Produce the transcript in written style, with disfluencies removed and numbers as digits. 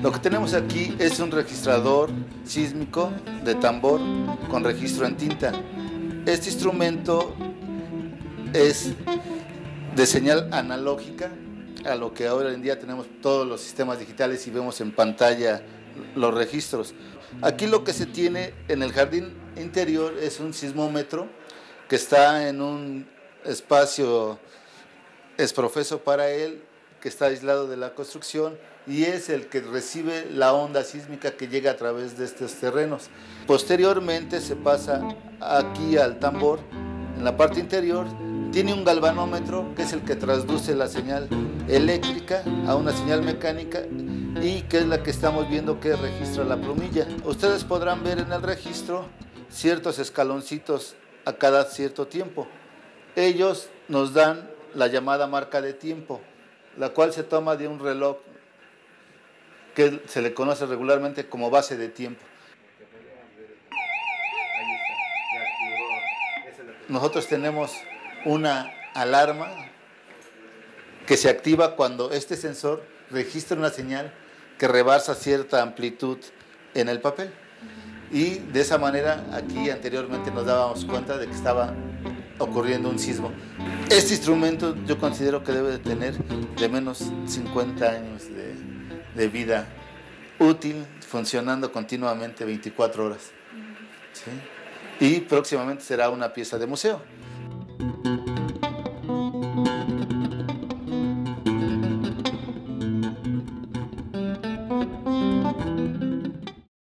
Lo que tenemos aquí es un registrador sísmico de tambor con registro en tinta. Este instrumento es de señal analógica, a lo que ahora en día tenemos todos los sistemas digitales y vemos en pantalla los registros. Aquí lo que se tiene en el jardín interior es un sismómetro que está en un espacio exprofeso para él, que está aislado de la construcción, y es el que recibe la onda sísmica que llega a través de estos terrenos. Posteriormente se pasa aquí al tambor, en la parte interior, tiene un galvanómetro que es el que traduce la señal eléctrica a una señal mecánica y que es la que estamos viendo que registra la plumilla. Ustedes podrán ver en el registro ciertos escaloncitos a cada cierto tiempo. Ellos nos dan la llamada marca de tiempo, la cual se toma de un reloj que se le conoce regularmente como base de tiempo. Nosotros tenemos una alarma que se activa cuando este sensor registra una señal que rebasa cierta amplitud en el papel. Y de esa manera aquí anteriormente nos dábamos cuenta de que estaba ocurriendo un sismo. Este instrumento yo considero que debe de tener de menos 50 años de vida útil, funcionando continuamente 24 horas. ¿Sí? Y próximamente será una pieza de museo.